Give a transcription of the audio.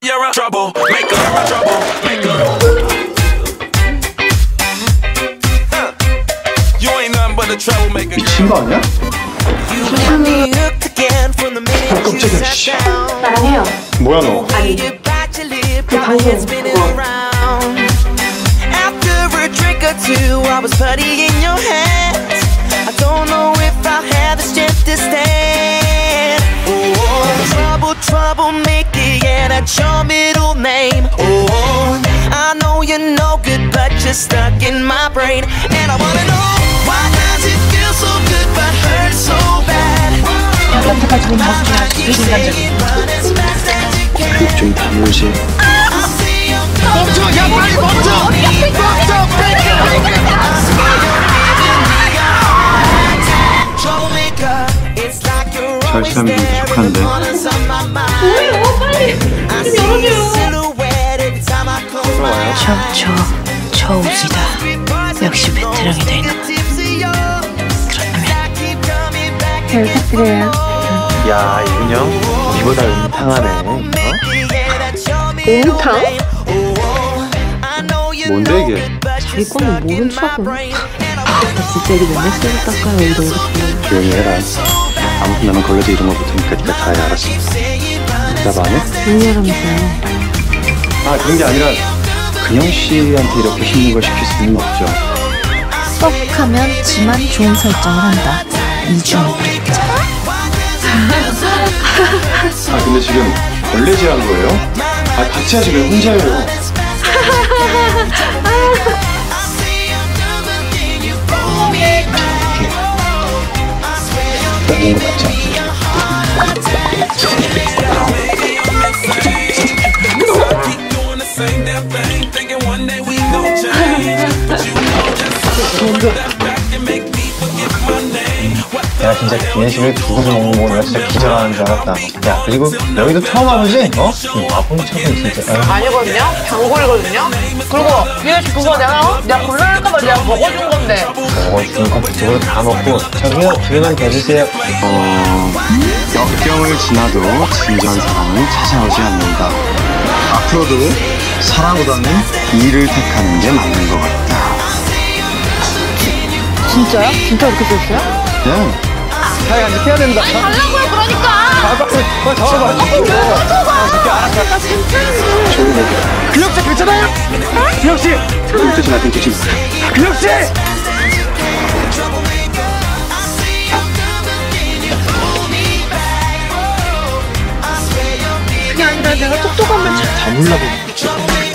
You're a troublemaker, troublemaker. You ain't nothing but a troublemaker. 미친 거 아니야? 깜짝이야, 씨. 나랑 해요. 뭐야, 너? 아니, 그 방송 그거. I was putty in your hands. I don't know if I have the strength to stand. Oh, troublemaker, yeah, that's your middle name. Oh, I know you're no good, but you're stuck in my brain. And I wanna know, why does it feel so good but hurt so bad? 여태까지 본 가수 중에 제일 인간적인. 좀 다물지. 멈춰! 야, 빨리 멈춰! 멈춰! 잘 사람이 좀 부족한데. 뭐예요? 빨리 좀 열어줘요. 저우지다. 역시 베테랑이 돼 있는 것. 그렇다면 잘 부탁드려요. 야, 이은영, 이보다 음탕하네. 옹탕? 뭔데 이게? 자기 거는 모른 척은. 진짜 이게 맨날 쓰고 닦아요, 이런 거. 조용히 해라. 아무튼 나는 걸려서 이런 거 못하니까 네가 다 해, 알았어. 대답 안 해? 응애라면서요. 아, 그런 게 아니라 근영 씨한테 이렇게 힘든 걸 시킬 수는 없죠. 쏙 하면 지만 좋은 설정을 한다. 이중의 불자. 아, 근데 지금 원래 제한 거예요? 아, 같이 하지 왜 혼자 해요? 먹는 거 맞지 않아? 내가 진짜 기내식을 두고 먹는 거 내가 진짜 기절하는 줄 알았다. 야, 그리고 여기도 처음 와보지? 어? 와본 척은 진짜. 아니거든요? 단골이거든요? 그리고 기회식 그거 내가 곤란할까봐 내가 먹어준 건데. 먹어주는 거 그쪽으로 다 먹고 저기요, 뒤에만 대주세요. 역경을 지나도 진정한 사랑은 찾아오지 않는다. 앞으로도 사랑보다는 일을 택하는 게 맞는 것 같다. 진짜요? 진짜 그렇게 됐어요? 네. 사이가 이제 해야 된다. 아니 달라고요 그러니까. 빨리 잡아봐. 나 괜찮아. 조용히 해. 근혁씨 괜찮아요? 근혁씨! 눈뜨지 마, 눈뜨지 마. 근혁씨! 그게 아니라 내가 똑똑하면 다 몰라보고.